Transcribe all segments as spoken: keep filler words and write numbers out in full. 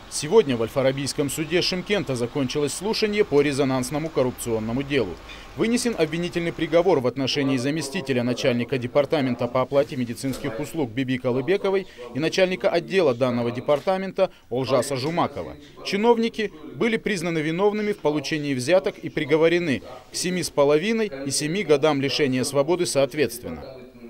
Сегодня в Аль-Фарабийском суде Шымкента закончилось слушание по резонансному коррупционному делу. Вынесен обвинительный приговор в отношении заместителя начальника департамента по оплате медицинских услуг Биби Калыбековой и начальника отдела данного департамента Олжаса Жумакова. Чиновники были признаны виновными в получении взяток и приговорены к семи с половиной и семи годам лишения свободы соответственно.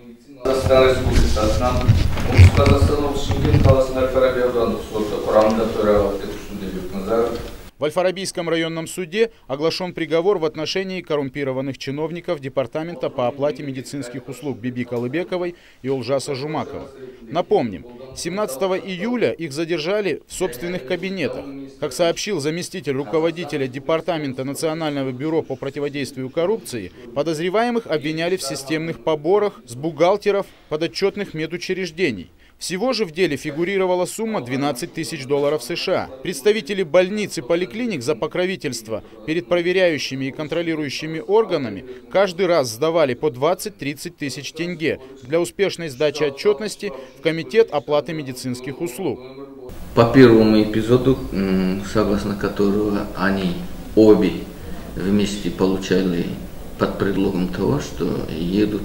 В Аль-Фарабийском районном суде оглашен приговор в отношении коррумпированных чиновников департамента по оплате медицинских услуг Биби Калыбековой и Олжаса Жумакова. Напомним, семнадцатого июля их задержали в собственных кабинетах. Как сообщил заместитель руководителя департамента Национального бюро по противодействию коррупции, подозреваемых обвиняли в системных поборах с бухгалтеров подотчетных медучреждений. Всего же в деле фигурировала сумма двенадцать тысяч долларов США. Представители больниц и поликлиник за покровительство перед проверяющими и контролирующими органами каждый раз сдавали по двадцать-тридцать тысяч тенге для успешной сдачи отчетности в Комитет оплаты медицинских услуг. По первому эпизоду, согласно которого они обе вместе получали под предлогом того, что едут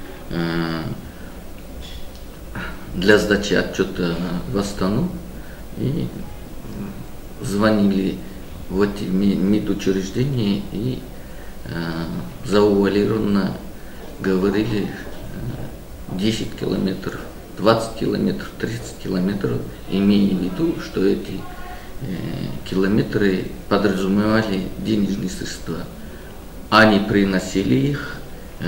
для сдачи отчета в Астану, и звонили в эти медучреждения и э, заувалированно говорили десять километров, двадцать километров, тридцать километров, имея в виду, что эти э, километры подразумевали денежные средства. Они приносили их, э,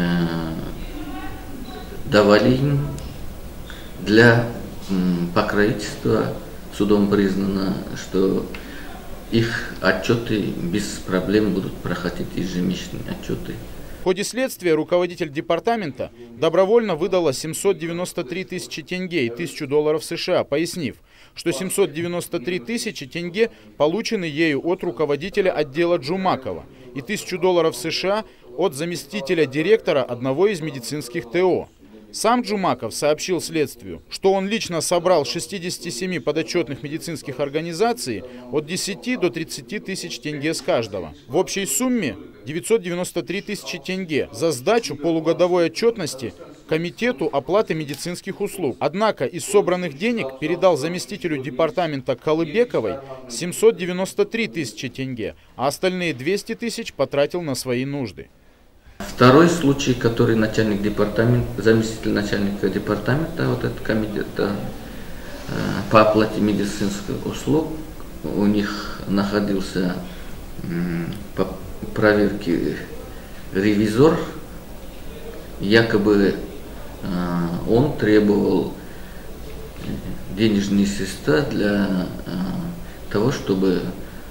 давали им для покровительства. Судом признано, что их отчеты без проблем будут проходить, ежемесячные отчеты. В ходе следствия руководитель департамента добровольно выдала семьсот девяносто три тысячи тенге и тысячу долларов США, пояснив, что семьсот девяносто три тысячи тенге получены ею от руководителя отдела Джумакова и тысячу долларов США от заместителя директора одного из медицинских ТО. Сам Джумаков сообщил следствию, что он лично собрал шестидесяти семи подотчетных медицинских организаций от десяти до тридцати тысяч тенге с каждого. В общей сумме девятьсот девяносто три тысячи тенге за сдачу полугодовой отчетности Комитету оплаты медицинских услуг. Однако из собранных денег передал заместителю департамента Калыбековой семьсот девяносто три тысячи тенге, а остальные двести тысяч потратил на свои нужды. Второй случай, который начальник департамента, заместитель начальника департамента вот этого комитета э, по оплате медицинских услуг, у них находился э, по проверке ревизор, якобы э, он требовал денежные средства для э, того, чтобы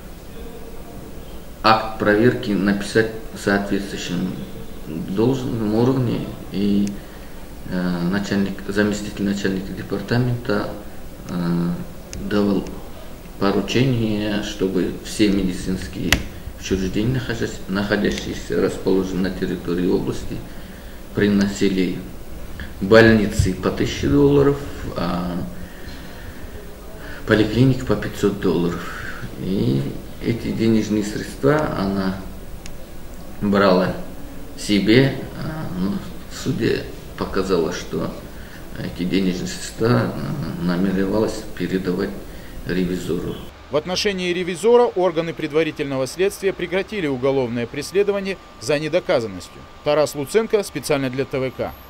акт проверки написать соответствующим должном уровне, и э, начальник, заместитель начальника департамента э, давал поручение, чтобы все медицинские учреждения, находящиеся расположены на территории области, приносили больницы по тысяче долларов, а поликлиник по пятьсот долларов. И эти денежные средства она брала себе, но в суде показалось, что эти денежные средства намеревалась передавать ревизору. В отношении ревизора органы предварительного следствия прекратили уголовное преследование за недоказанностью. Тарас Луценко, специально для ТВК.